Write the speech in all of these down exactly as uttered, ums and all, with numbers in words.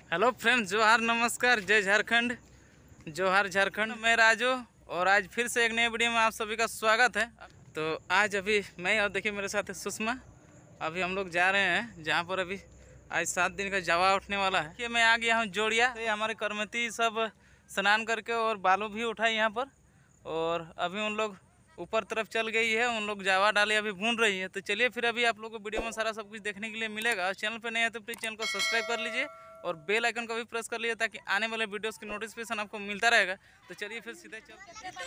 Hello friends, जोहार, नमस्कार, जय झारखंड, जोहार झारखंड। मैं राजू और आज फिर से एक नए वीडियो में आप सभी का स्वागत है। तो आज अभी मैं और देखिए मेरे साथ है सुषमा। अभी हम लोग जा रहे हैं जहाँ पर अभी आज सात दिन का जवा उठने वाला है। कि मैं आ गया हूँ जोड़िया। तो हमारे करमती सब स्नान करके और बालू भी उठाए यहाँ पर, और अभी उन लोग ऊपर तरफ चल गई है। उन लोग जावा डाले अभी भून रही है। तो चलिए फिर अभी आप लोगों को वीडियो में सारा सब कुछ देखने के लिए मिलेगा। और चैनल पे नए हैं तो प्लीज़ चैनल को सब्सक्राइब कर लीजिए और बेल आइकन को भी प्रेस कर लीजिए ताकि आने वाले वीडियोस की नोटिफिकेशन आपको मिलता रहेगा। तो चलिए फिर सीधे चल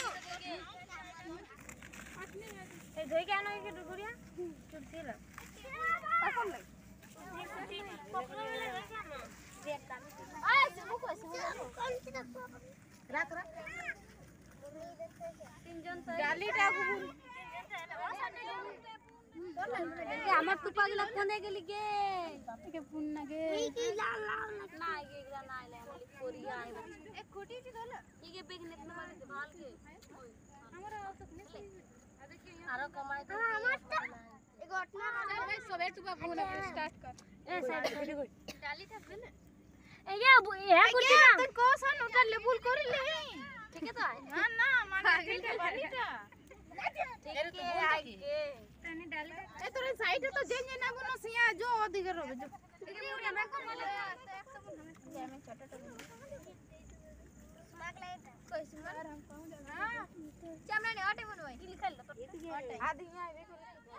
আমার তো পাগলা ফোনে গেলি গে বাপকে ফোন না গে কি লাল লাল না এগুলা না আইলে আমি করি আই এক খুঁটি ছিল না ইগে বেগনে তোমারে ভাল গে हमरा तो नहीं आ देखिए आरो कमाई तो আমারটা এই ঘটনা ভাই সবে তুবা ফোন স্টার্ট কর এ সাইড ভেরি গুড ডালি থাকবে না এই এ করতে না তুই কোসন ওটা লেবুল করিলে ঠিক আছে তো না না মানে ঠিক বালিটা ठीक है आगे तने डाली ए तोरे साइड तो जेने ना बनो सिया जो अधिक रोबे जो कैमरा को बोले तो मैं छोटा तो स्मार्ट लाइट कोई स्मार्ट हम कहूं हां कैमरा ने हटे बनवाई लिखल लो आधी यहां देखो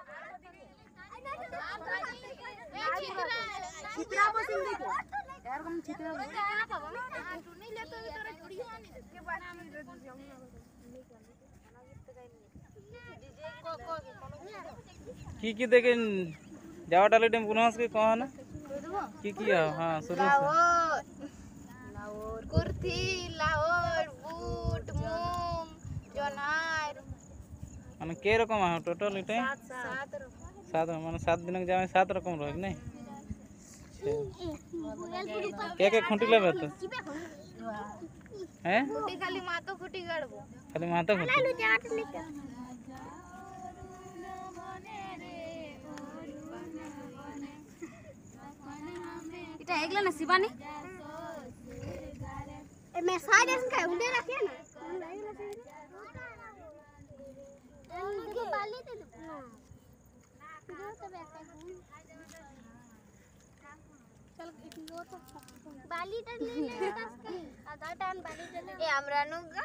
चित्रा पसंद देखो यार हम चित्रा हां तू नहीं ले तो तोरे वीडियो आने के बाद की की देखे जावा डाले टेम पुनः के कहा ना की की हां शुरू से लाहौर कुर्ती लाहौर बूट मूंग जोनार माने के रकम है टोटल इटे सात रकम सात माने सात दिन के जावे सात रकम रह नहीं के के खुंटी लेबे तो हैं खुटी खाली मातो खुटी गड़बो खाली माता खुंटी इटा एकला ना शिवानी ए मैं साइड से का उंडे रखे ना देखो बाली ते ना जो तो बैठा चल एक और तो बाली टा ले ले आधा टाइम बाली टा ले ए हमरा नुगा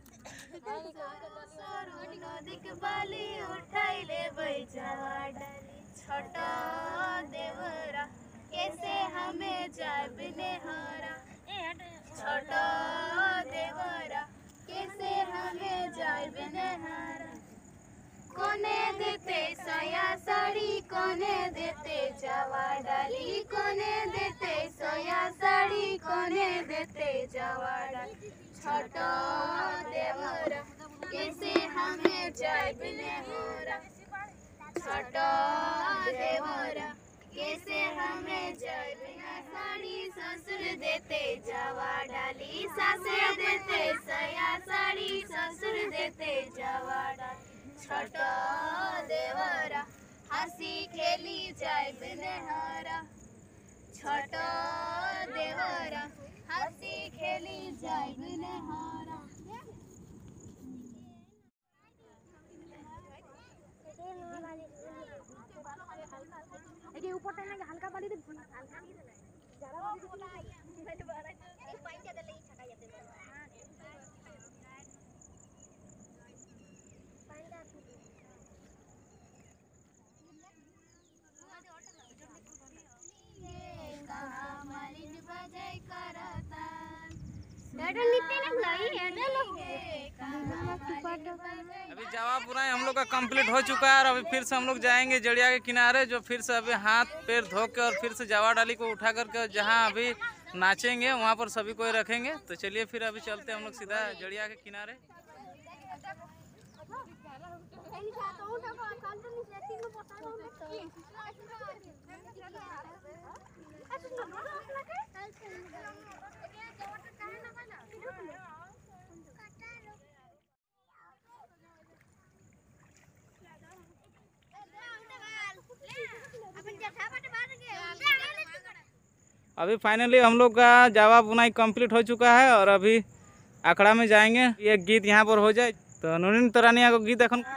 नदी के बाली उठाइले बैजावा डाली छोटा देवरा कैसे हमें जाए बिने हारा छोटा देवरा कैसे हमें जाए बिने हारा कोने देते सोया साड़ी कोने देते जावा डाली कोने देते सोया साड़ी कोने देते जावा डाली छोटा देवरा कैसे हमें जाए बिने हारा छोटा देवरा कैसे हमें जाए बिना साड़ी ससुर देते जावा डाली सासुर देते सया साड़ी ससुर देते जावा डाली छोटा देवरा हंसी खेली जाए बिने हारा छोटा देवरा हंसी खेली जाए बिने हारा ये ऊपर टाइम लगे हल्का बाली दे हल्का नहीं देना ज्यादा बाली दे मैं दोबारा एक पानी ज्यादा ले छका जाते पानी डाल ये कहां मालिन बजाई करता डर नीचे ना लई है अभी जावा पूरा हम लोग का कंप्लीट हो चुका है। और अभी फिर से हम लोग जाएंगे जड़िया के किनारे, जो फिर से अभी हाथ पैर धो के और फिर से जावा डाली को उठा करके जहाँ अभी नाचेंगे वहाँ पर सभी को रखेंगे। तो चलिए फिर अभी चलते हैं हम लोग सीधा जड़िया के किनारे। अभी फाइनली हम लोग का जावा बुनाई कंप्लीट हो चुका है और अभी अखड़ा में जाएंगे। ये गीत यहाँ पर हो जाए तो नुनिन तोरानिया को गीत এখন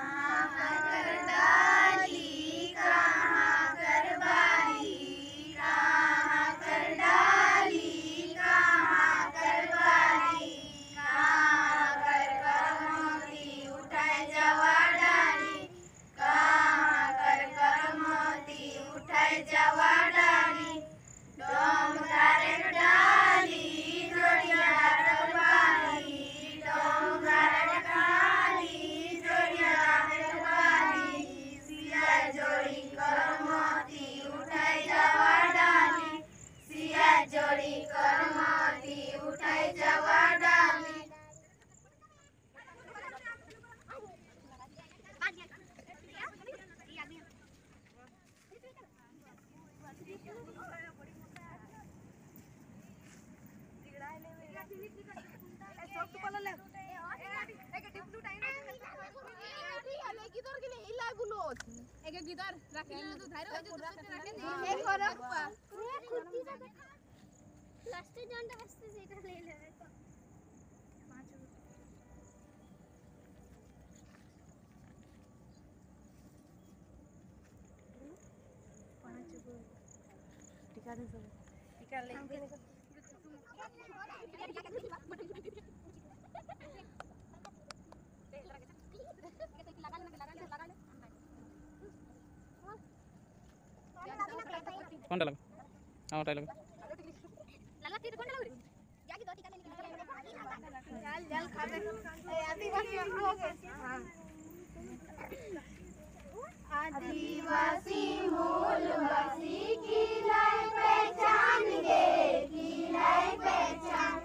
कौन डाला? हाँ डाला। आदिवासी मूल वासी की लाई पहचान गे की लाई पहचान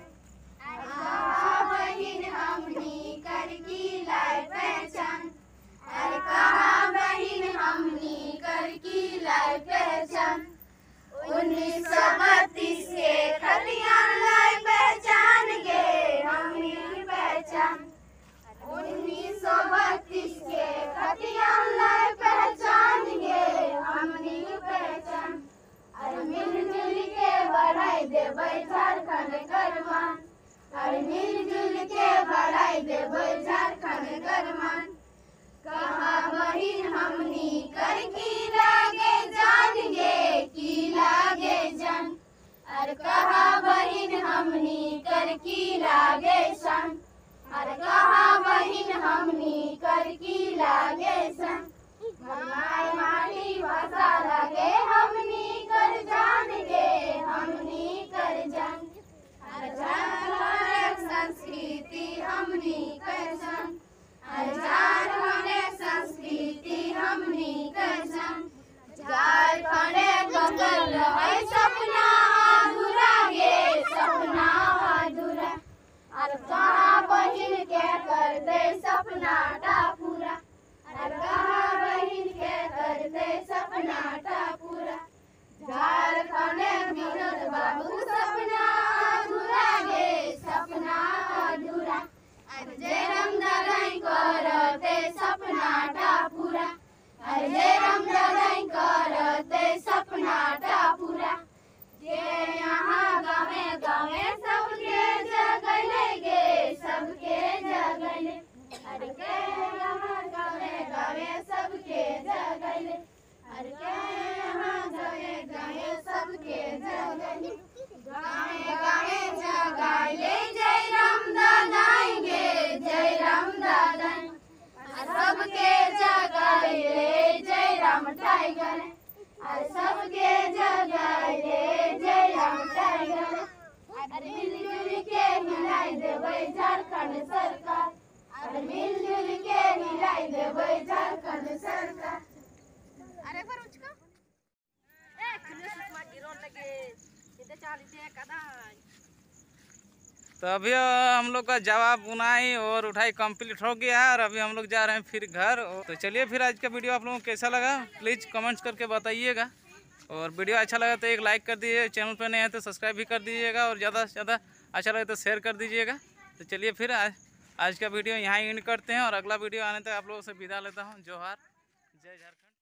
कहा बहिन हमनी कर की लाई पहचान अरे कहा बहिन हमनी कर की लाई पहचान उन्नीस सौ बत्तीस के खलियान लाई पहचान गे हमनी पहचान उन्नीस सौ बत्तीस के खतियान लाई पहचान गे हमनी पहचान अरे मिलजुल के बढ़ाई देबै झारखंड करमान अरे मिलजुल के बढ़ाई देबै झारखंड करमान कहा बहिन हमनी कर की लागे जान गे की लागे जान अरे कहा बहिन हमनी कर की लागे शान अरे कहा बहिन हमनी कर की लागे सन माय माटी भाषा लगे हमनी कर जान गे हमनी कर जान अरे झारखंड संस्कृति हमनी कर जान अरे झारखंड संस्कृति हमनी कर जान झारखंड बगल रहे सपना अधूरा गे सपना अधूरा अरे कहा बहिन के कर दे सपना टा पूरा अरे कहा बहिन के कर दे सपना टा पूरा झारखंड विनोद बाबू सपना अधूरा गे सपना अधूरा अरे जयराम दादाई करते सपना टा पूरा अरे जयराम दादाई करते सपना टा पूरा जे यहाँ गावे गावे सबके जगले गे सबके जगले अरे के यहाँ गावे गावे सबके जगले अरे के यहाँ गावे गावे सबके जगले गावे गावे जगले जय राम दादाई गे जय राम दादाई सबके जगले जय राम टाइगर अरे सबके जगले जय राम टाइगर अरे मिलजुल के मिलाई देबै झारखंड सरकार अरे मिलजुल के मिलाई देबै झारखंड सरकार अरे फरुच का ए खने सुषमा की रोड लगे इधर चालीस एक आधाई। तो अभी हम लोग का जावा बुनाई और उठाई कंप्लीट हो गया है और अभी हम लोग जा रहे हैं फिर घर। तो चलिए फिर आज का वीडियो आप लोगों को कैसा लगा प्लीज़ कमेंट्स करके बताइएगा और वीडियो अच्छा लगा तो एक लाइक कर दीजिए, चैनल पर नए हैं तो सब्सक्राइब भी कर दीजिएगा और ज़्यादा से ज़्यादा अच्छा लगे तो शेयर कर दीजिएगा। तो चलिए फिर आज आज का वीडियो यहाँ एंड करते हैं और अगला वीडियो आने तक आप लोगों से विदा लेता हूँ। जोहार, जय झारखंड।